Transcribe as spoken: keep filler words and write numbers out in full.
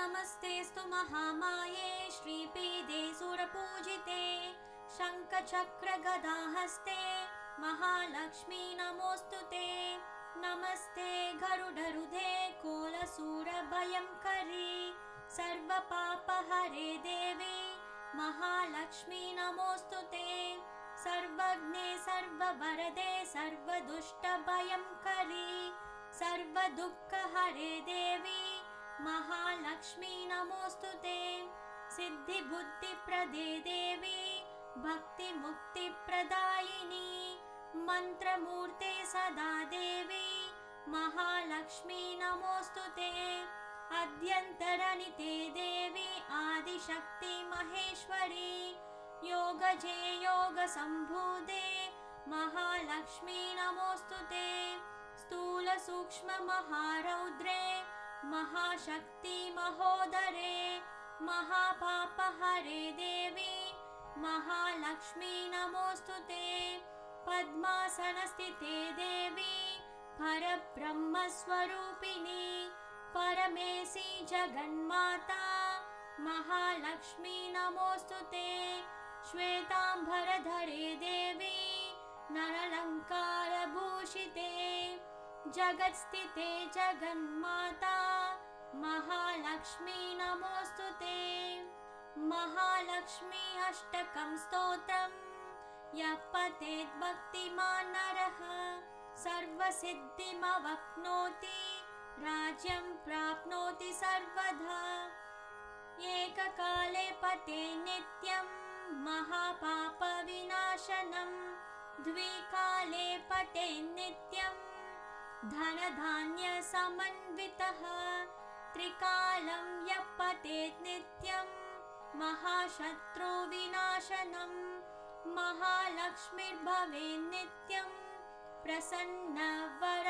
नमस्तेस्तु महामाये श्रीपीदे सुरपूजिते शङ्खचक्रगदाहस्ते महालक्ष्मी नमोऽस्तुते। नमस्ते गरुडरुधे कोलसूरभयङ्करी सर्वपापहरे देवी महालक्ष्मी नमोऽस्तुते। सर्वज्ञे सर्ववरदे सर्वदुष्टभयङ्करी सर्वदुःखहरे देवी महालक्ष्मी नमोऽस्तुते। सिद्धिबुद्धिप्रदे देवी भक्तिमुक्तिप्रदायिनी मन्त्रमूर्ते सदा देवी महालक्ष्मी नमोऽस्तुते। अद्यन्तरनिते देवी आदिशक्ति महेश्वरी योगजे योगसम्भूते महालक्ष्मी नमोऽस्तुते। स्थूलसूक्ष्ममहारौद्रे महाशक्ति महोदरे महापापहरे देवी महालक्ष्मी नमोऽस्तुते। पद्मासनस्थिते देवी परब्रह्मस्वरूपिणी परमेशी जगन्माता महालक्ष्मी नमोऽस्तुते। श्वेताम्बरधरे देवी नरलङ्कारभूषिते जगत्स्थिते जगन्माता महालक्ष्मी नमोऽस्तुते। महालक्ष्मी अष्टकं स्तोत्रं यः पठेत् भक्तिमान् नरः सर्वसिद्धिमवाप्नोति राज्यं प्राप्नोति सर्वदा। एककाले पठेत् नित्यं महापापविनाशनं द्विकाले पठेत् नित्यं धनधान्यसमन्वितः त्रिकालं यः पठेत् नित्यं महाशत्रुविनाशनं महालक्ष्मीर्भवेत् नित्यं प्रसन्नवरदायिनी।